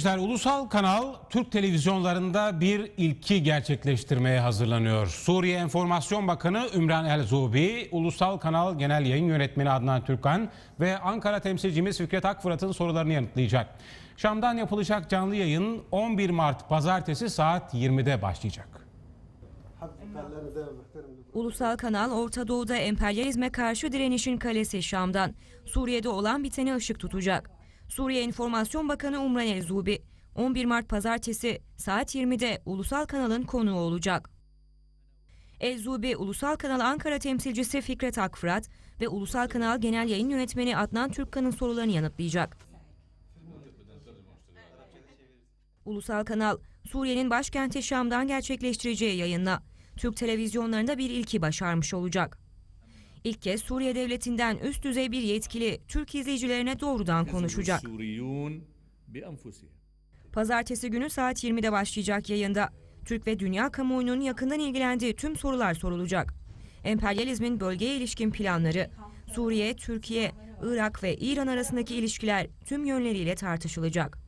seyirciler, Ulusal Kanal Türk televizyonlarında bir ilki gerçekleştirmeye hazırlanıyor. Suriye Enformasyon Bakanı Ümran El-Zubi, Ulusal Kanal Genel Yayın Yönetmeni Adnan Türkan ve Ankara temsilcimiz Fikret Akfırat'ın sorularını yanıtlayacak. Şam'dan yapılacak canlı yayın 11 Mart Pazartesi saat 20'de başlayacak. Ulusal Kanal Orta Doğu'da emperyalizme karşı direnişin kalesi Şam'dan Suriye'de olan bitene ışık tutacak. Suriye Enformasyon Bakanı Ümran El-Zubi 11 Mart Pazartesi saat 20'de Ulusal Kanal'ın konuğu olacak. El-Zubi, Ulusal Kanal Ankara temsilcisi Fikret Akfırat ve Ulusal Kanal Genel Yayın Yönetmeni Adnan Türkan'ın sorularını yanıtlayacak. Ulusal Kanal, Suriye'nin başkenti Şam'dan gerçekleştireceği yayınla Türk televizyonlarında bir ilki başarmış olacak. İlk kez Suriye Devleti'nden üst düzey bir yetkili Türk izleyicilerine doğrudan konuşacak. Pazartesi günü saat 20'de başlayacak yayında Türk ve dünya kamuoyunun yakından ilgilendiği tüm sorular sorulacak. Emperyalizmin bölgeye ilişkin planları, Suriye, Türkiye, Irak ve İran arasındaki ilişkiler tüm yönleriyle tartışılacak.